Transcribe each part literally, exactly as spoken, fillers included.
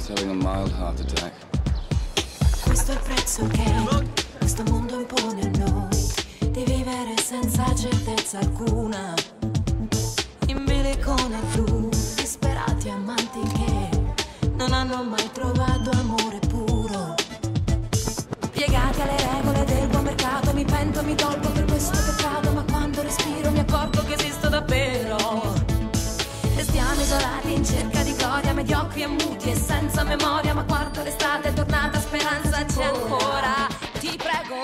He's having a mild heart attack. Questo è il prezzo che questo mondo impone a noi, di vivere senza certezza alcuna, in bilico nel blu, disperati amanti che non hanno mai trovato amore puro, piegati alle regole del buon mercato. Mi pento, mi dolgo per questo peccato, ma quando respiro mi accorgo che esisto davvero. Restiamo isolati in cerca di gloria, mediocri e muti e senza memoria, ma guardo l'estate è tornata, speranza c'è ancora. Ti prego,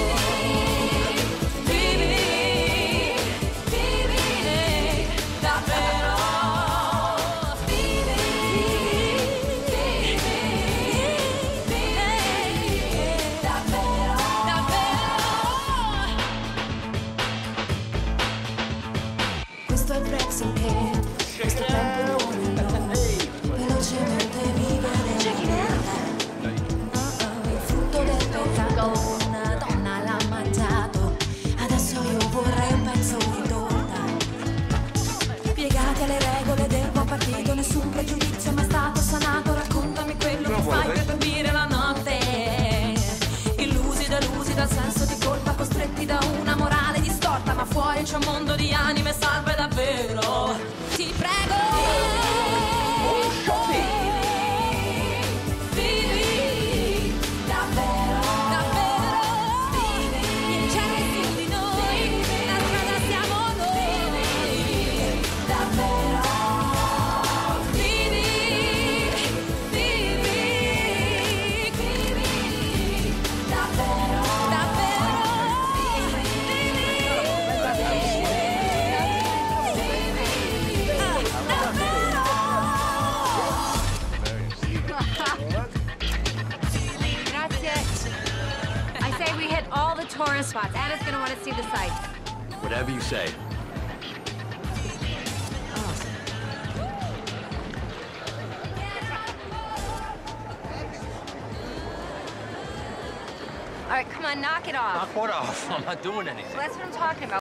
vivi, vivi, davvero. Vivi, vivi, vivi, davvero, davvero. Questo è il prezzo che questo tempo non noi, velocemente vivere. Uh-uh, il frutto del peccato, una donna l'ha mangiato, adesso io vorrei un pezzo di torta. Piegati alle regole del buon partito, nessun pregiudizio è mai stato sanato, raccontami quello che fai per dormire la notte. Illusi, delusi dal senso di colpa, costretti da una morale distorta, ma fuori c'è un mondo di anime salve davvero. Ti prego, vivi, davvero, davvero, vivi, il cielo è su di noi, la strada siamo noi, davvero, vivi, vivi, vivi, davvero, davvero, I say we hit all the tourist spots. Anna's gonna want to see the sights. Whatever you say. All right, come on, knock it off. Knock what off? I'm not doing anything. Well, that's what I'm talking about.